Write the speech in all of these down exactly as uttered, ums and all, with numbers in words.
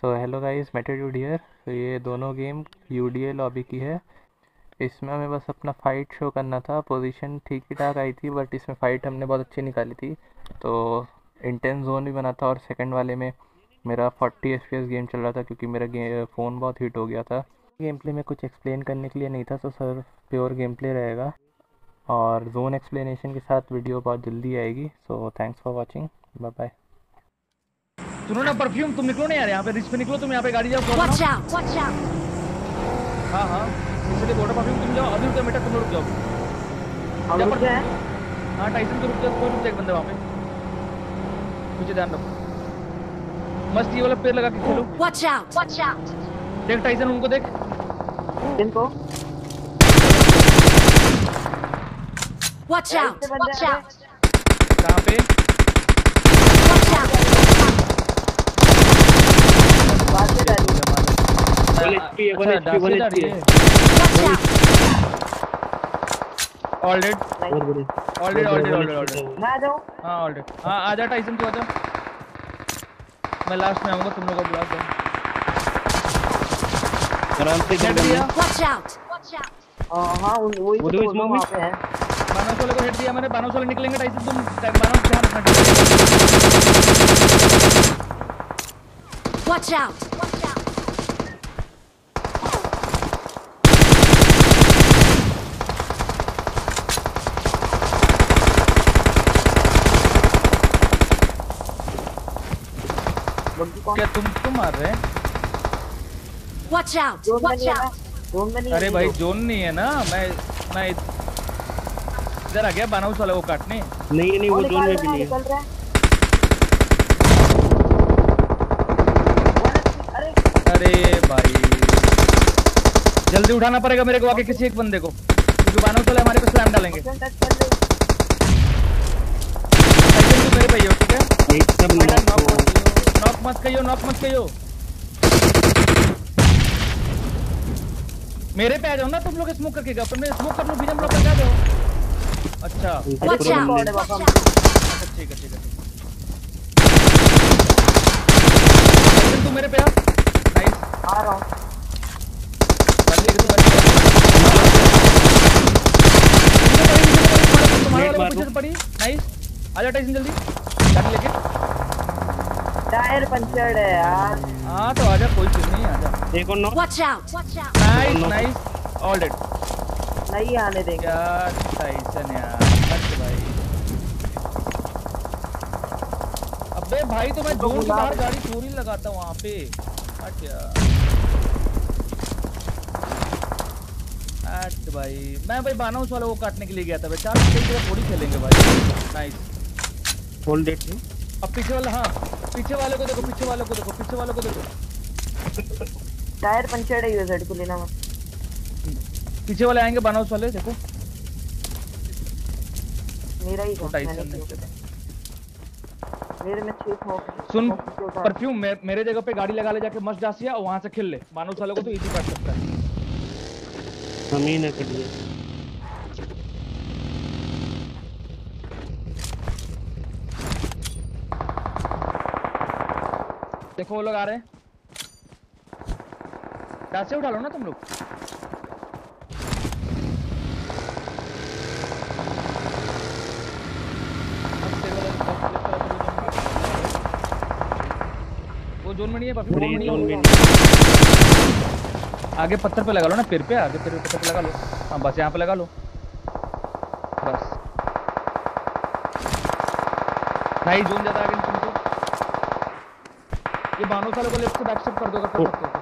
सो hello guys, मेटेड्यूड here. तो ये दोनों गेम यूडीए लॉबी की है। इसमें हमें बस अपना फ़ाइट शो करना था। पोजीशन ठीक ही ठाक आई थी, बट इसमें फ़ाइट हमने बहुत अच्छी निकाली थी। तो इंटेंस जोन भी बना था, और सेकंड वाले में मेरा forty F P S game चल रहा था, क्योंकि मेरा गे, फ़ोन बहुत हीट हो गया था। गेम प्ले में कुछ एक्सप्लेन करने के लिए नहीं था, तो सर प्योर गेम प्ले रहेगा, और जोन एक्सप्लेनेशन के साथ वीडियो बहुत जल्दी आएगी। So thanks for watching, bye bye. सुनो ना परफ्यूम, तुम निकलो ना यार, यहाँ पे रिच पे निकलो, तुम यहाँ पे गाड़ी जाओ। Watch out! Watch out! हाँ हाँ, इसलिए बोल रहा परफ्यूम, तुम जाओ अभी, रुक जाओ बेटा, तुम रुक जाओ। अब रुक गए? हाँ टाइसन तो रुक जाओ, कोई रुक जाए एक बंदा वहाँ पे, पीछे ध्यान रखो। मस्त ये वाला पेड़ लगा के खेलो। Watch out! Watch out! देख टाइसन, उनको देख। किनको? Watch out! Watch out! कहाँ पे? Watch out! वन एचपी है, वन एचपी, वन एचपी है। Watch out! ऑल डेड, और बोले all dead, all dead, all dead, all dead. मैं आ जाऊं? हाँ ऑल डेड। हाँ आजा टाइसन, तू आजा, मैं लास्ट में आऊँगा, तुम लोग का ब्लॉक है। आराम से हेड दिया। Watch out! Watch out! हां हां, वही वो तो तो इसमें वहां पे है। बानव सोले को हेड दिया मैंने, बानव सोले निकलेंगे टाइसन, तुम बानव ध्यान रखना। Watch out! Watch out! क्या तुम तुम मार रहे हैं? Watch out! जोन में Watch नहीं है ना? out! जोन में नहीं है। अरे भाई जोन नहीं है ना, मैं मैं इधर आ गया बानव सोले को काटने। नहीं नहीं, वो जोन में भी नहीं है। निकल रहा है। अरे भाई जल्दी उठाना पड़ेगा मेरे को आके किसी एक बंदे को, क्योंकि बानव सोले हमारे पे स्लैम डालेंगे। टाइसन तू मेरे पे ही हो, ठीक है? एकदम नॉक मत कहियो, नॉक मत कहियो। मेरे पे आ जाओ ना तुम लोग, स्मोक करके गए, मैं स्मोक कर लूं, विजन ब्लॉक कर जाओ। अच्छा Watch out! ठीक है ठीक है। टाइसन तू मेरे पे आ। नाइस, आ रहा हूं। बंदी के तुम्हारे वाले पीछे से पड़ी। नाइस, आजा टाइसन जल्दी गाड़ी लेके। टायर पंचर्ड है यार। हाँ तो आजा, कोई चीज नहीं, आजा। एक और knock. Watch out! Watch out! Nice nice, all dead. नहीं आने देंगे यार टाइसन यार, हट भाई। अबे भाई तो मैं जोन के बाहर गाड़ी चोरी लगाता हूँ वहाँ पे, हट यार। हट भाई, मैं भाई बानव वाले को काटने के लिए गया था भाई, चार घंटे थोड़ी खेलेंगे भाई। Nice, hold it. अब पीछे वाला, हाँ पीछे वाले को देखो, पीछे वाले को देखो, पीछे वाले को देखो। टायर पंचर्ड है, यूएसएड को लेना मत। पीछे वाले आएंगे बानव वाले, देखो मेरा ही था, टाइसन मैंने ने। किया। मेरे में छह स्मोक। सुन परफ्यूम, मे, मेरे जगह पे गाड़ी लगा ले जाके मस्त जासिया, और वहां से खेल ले। बानव वाले को तो इजी काट सकता है। हम ही न करिए। देखो वो लोग आ रहे हैं, से उठा लो ना तुम लोग। वो जोन में नहीं है, परफ्यूम जोन में नहीं है। आगे पत्थर पे लगा लो ना, पेड़ पे, आगे पेड़ पे पत्थर पे लगा लो। हाँ बस यहाँ पे लगा लो बस। भाई जोन ज्यादा आगे तुमको, ये बानव सालों को लेफ्ट से बैकस्टेप कर दो अगर कर सकते हो।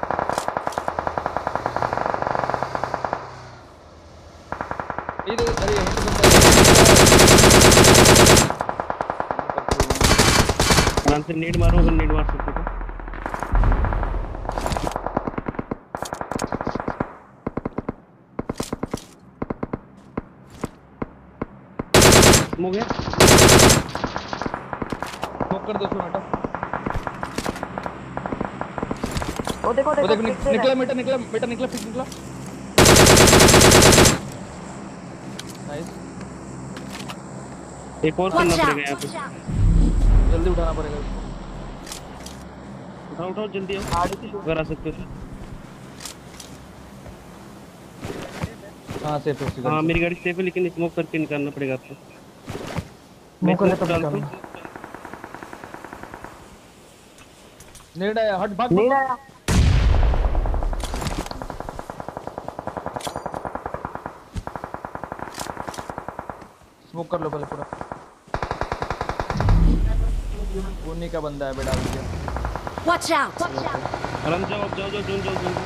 ये देखो, अरे यहीं पे बंदा आराम से नेट मारो, अगर नेट मार सकते हो। स्मोक है, स्मोक कर दो उसको बेटा। वो देखो वो देखो, देख निकला बेटा, निकला बेटा, निकला फिर निकला। नाइस, एक और करना पड़ेगा यहाँ पे। जल्दी उठाना पड़ेगा इसको। उठाओ उठाओ जल्दी आओ गाड़ी की शूट अगर आ सकते हो तो। हाँ सेफ है उसकी हाँ गाड़ी मेरी गाड़ी सेफ है लेकिन स्मोक करके निकालना पड़ेगा आपको। मैं मुंह कर ले smoke तब डाल दूं? निकालना। नेड आया हट भाग नहीं भाग। आया। स्मोक कर लो पहले पूरा। पुणे का बंदा है बेटा भैया। Watch out! Watch out! आराम जाओ आप जाओ जाओ जोन जाओ जोन जाओ।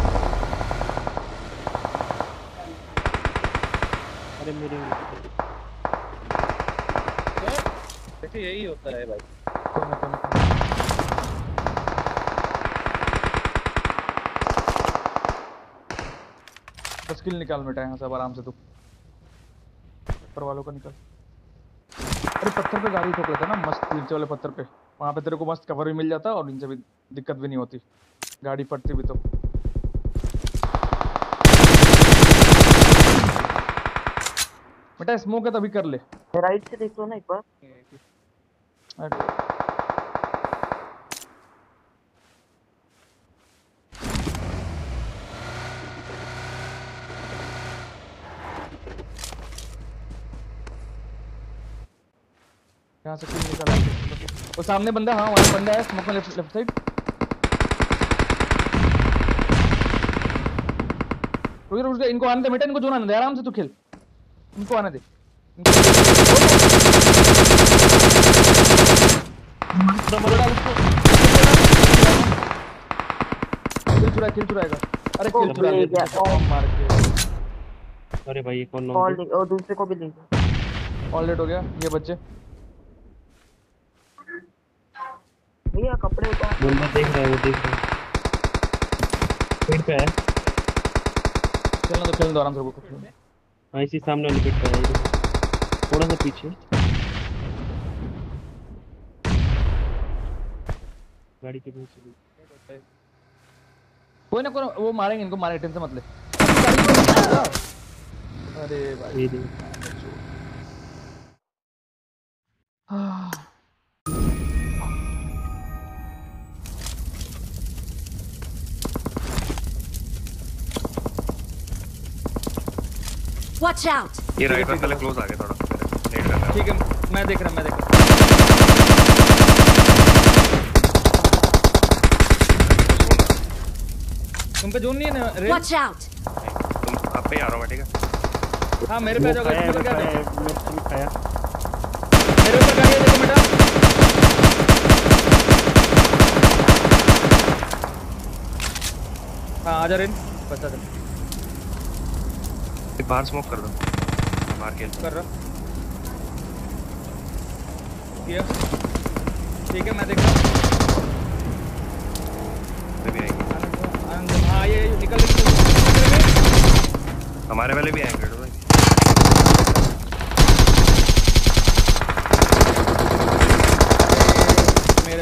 अरे मेरे देखिए यही होता है भाई। कोई ना कोई ना। बस किल निकाल बेटा यहाँ से अब आराम से तू ऊपर वालों को निकाल। अरे पत्थर पे गाड़ी ठोक लेता ना मस्त नीचे वाले पत्थर पे, वहाँ पे तेरे को मस्त कवर भी मिल जाता और इनसे भी दिक्कत भी नहीं होती गाड़ी पड़ती भी तो। बेटा स्मोक है तभी कर ले। राइट से देख लो ना एक बार। अरे यहाँ से किल निकाला। वो सामने बंदा, हाँ वहाँ बंदा है स्मोक में लेफ्ट लेफ्ट साइड। रुक रुक जा, इनको आने दे बेटा, इनको जोन आने दे, आराम से तू खेल, इनको आने दे। इनको- डाल इसको। किल चुरा किल चुराएगा। अरे किल चुरा ले लिया गया। बम मार के। अरे भाई ये कौन कॉल नाम दे और दूसरे को भी ले गया। ऑल रेड हो गया ये बच्चे। भैया कपड़े उतार। बंदा देख रहा है वो देख रहा है पेड़ पे है। खेलना तो खेल दो आराम से रुको। हाँ इसी सामने वाले पेड़ पे है ये। थोड़ा सा पीछे गाड़ी के पीछे। कोई ना कोई ना, वो मारेंगे इनको, मारे टेंशन मत ले। अरे भाई ये देख Watch out! ये राइट में पहले क्लोज आ गया थोड़ा नेट करना है। ठीक है मैं देख रहा मैं देख रहा तुम पे जोन नहीं है ना रेड? Watch out! तुम आप पे ही आ रहा हूँ मैं, ठीक है। हाँ मेरे पे आ जाओ, खाया इसको क्या खाया दो? मिर्च भी खाया। मेरे ऊपर गाड़ी है देखो बेटा। हाँ आजा रेन बचा दे। एक बाहर स्मोक कर दो, बाहर खेल। कर रहा किया ठीक है मैं देख रहा हूँ। भी आएंगे आनंद आनंद हाँ ये निकल निकल हमारे वाले भी आएंगे भाई। मेरे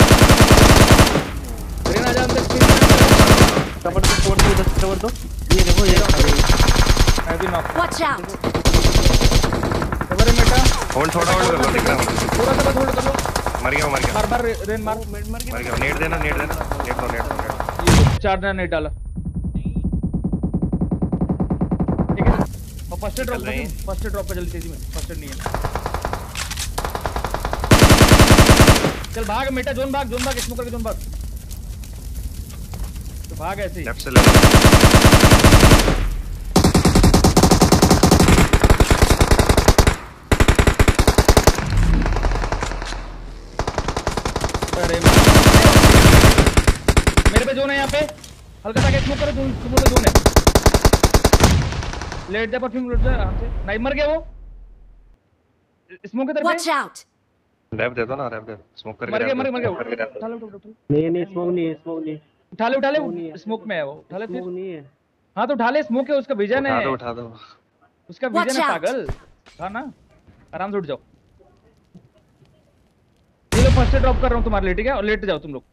रेन आजा अंदर प्लीज। कवर दो कवर दो उधर से कवर दो। ये देखो ये मैं भी नॉक Watch out! खबर है बेटा। होल्ड थोड़ा होल्ड कर लो, दिख रहा है। थोड़ा सा बस होल्ड कर लो। मर गया वो, मर गया मार मार रे- रेन मार। मर गया। नेट देना नेट देना नेट दो नेट दो नेट। ये लो, चार ने नहीं डाला ठीक है। और फर्स्ट एड ड्रॉप चल रहे हैं। फर्स्ट एड ड्रॉप पे जल्दी तेजी में, फर्स्ट एड नहीं है। चल भाग बेटा, जोन भाग जोन भाग स्मोक करके जोन भाग। तो भाग ऐसे ही। लेफ्ट से लेफ्ट। अरे मेरे पे जोन है यहाँ पे, हल्का सा स्मोक करो, जोन स्मोक पे जोन है। लेट जा परफ्यूम, लेट जा आराम से। नहीं मर गया वो स्मोक की तरफ Watch out! रैप दे दो ना, रैप दे दो। स्मोक करके मर गया रैप मर दे गया दो, मर स्मोक करके गया। रैप दो। उठा लो उठा लो उठा लो। नहीं नहीं स्मोक नहीं है स्मोक नहीं है उठा ले उठा ले, नहीं है। स्मोक में है वो, उठा ले फिर। स्मोक नहीं है। हाँ तो उठा ले, स्मोक है उसका विजन उठा है, दो उठा दो। उसका Watch विजन है out. पागल। हाँ ना आराम से उठ जाओ। ये लो फर्स्ट ड्रॉप कर रहा हूँ तुम्हारे लिए, ठीक है, और लेट जाओ तुम लोग।